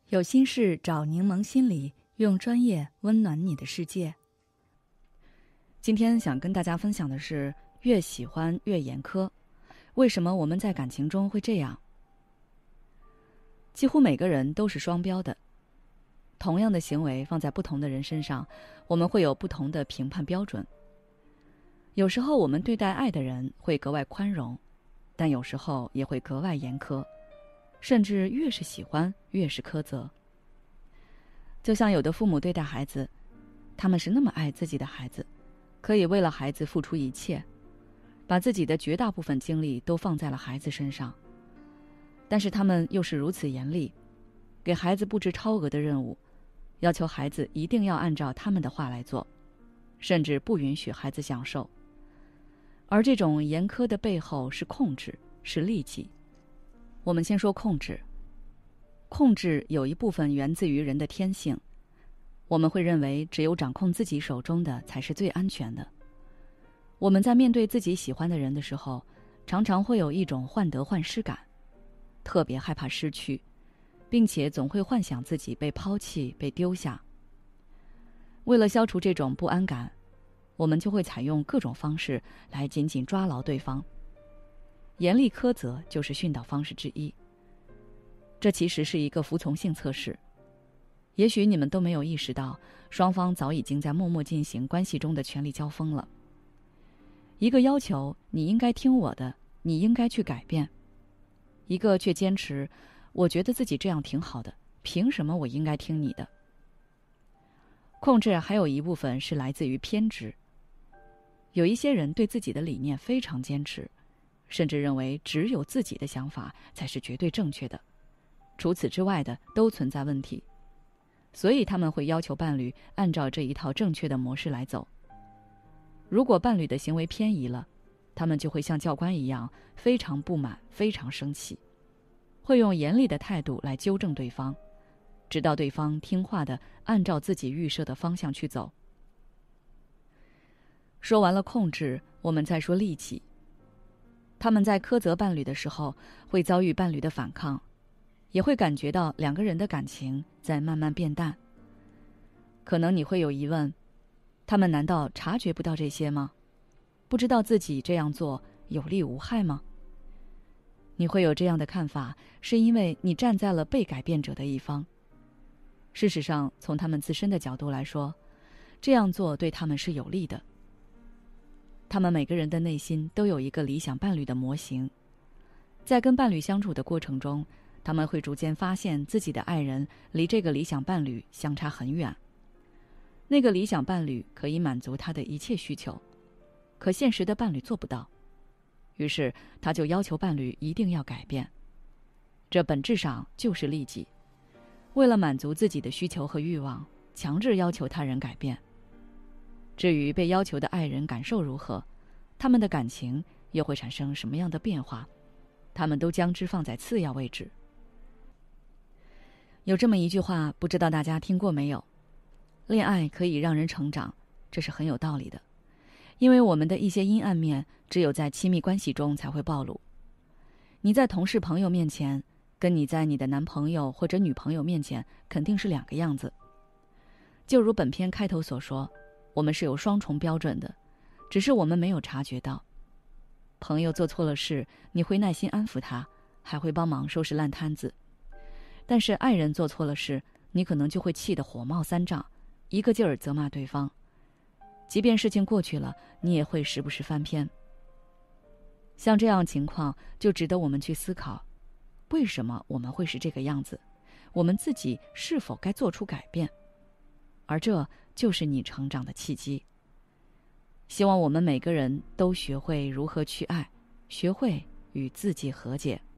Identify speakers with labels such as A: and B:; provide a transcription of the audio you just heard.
A: 有心事找柠檬心理，用专业温暖你的世界。今天想跟大家分享的是，越喜欢越严苛。为什么我们在感情中会这样？几乎每个人都是双标的。同样的行为放在不同的人身上，我们会有不同的评判标准。有时候我们对待爱的人会格外宽容，但有时候也会格外严苛。甚至越是喜欢越是苛责。就像有的父母对待孩子，他们是那么爱自己的孩子，可以为了孩子付出一切，把自己的绝大部分精力都放在了孩子身上。但是他们又是如此严厉，给孩子布置超额的任务，要求孩子一定要按照他们的话来做，甚至不允许孩子享受。而这种严苛的背后是控制，是利己。我们先说控制。控制有一部分源自于人的天性，我们会认为只有掌控自己手中的才是最安全的。我们在面对自己喜欢的人的时候，常常会有一种患得患失感，特别害怕失去，并且总会幻想自己被抛弃、被丢下。为了消除这种不安感，我们就会采用各种方式来紧紧抓牢对方。严厉苛责就是训导方式之一。这其实是一个服从性测试。也许你们都没有意识到，双方早已经在默默进行关系中的权力交锋了。一个要求你应该听我的，你应该去改变；一个却坚持我觉得自己这样挺好的，凭什么我应该听你的？控制还有一部分是来自于偏执。有一些人对自己的理念非常坚持，甚至认为只有自己的想法才是绝对正确的，除此之外的都存在问题，所以他们会要求伴侣按照这一套正确的模式来走。如果伴侣的行为偏移了，他们就会像教官一样非常不满，非常生气，会用严厉的态度来纠正对方，直到对方听话地按照自己预设的方向去走。说完了控制，我们再说利己。他们在苛责伴侣的时候，会遭遇伴侣的反抗，也会感觉到两个人的感情在慢慢变淡。可能你会有疑问，他们难道察觉不到这些吗？不知道自己这样做有利无害吗？你会有这样的看法，是因为你站在了被改变者的一方。事实上，从他们自身的角度来说，这样做对他们是有利的。他们每个人的内心都有一个理想伴侣的模型，在跟伴侣相处的过程中，他们会逐渐发现自己的爱人离这个理想伴侣相差很远。那个理想伴侣可以满足他的一切需求，可现实的伴侣做不到，于是他就要求伴侣一定要改变。这本质上就是利己，为了满足自己的需求和欲望，强制要求他人改变。至于被要求的爱人感受如何，他们的感情又会产生什么样的变化，他们都将之放在次要位置。有这么一句话，不知道大家听过没有？恋爱可以让人成长，这是很有道理的。因为我们的一些阴暗面，只有在亲密关系中才会暴露。你在同事朋友面前，跟你在你的男朋友或者女朋友面前，肯定是两个样子。就如本篇开头所说，我们是有双重标准的，只是我们没有察觉到。朋友做错了事，你会耐心安抚他，还会帮忙收拾烂摊子。但是爱人做错了事，你可能就会气得火冒三丈，一个劲儿责骂对方。即便事情过去了，你也会时不时翻篇。像这样情况，就值得我们去思考，为什么我们会是这个样子？我们自己是否该做出改变？而这就是你成长的契机。希望我们每个人都学会如何去爱，学会与自己和解。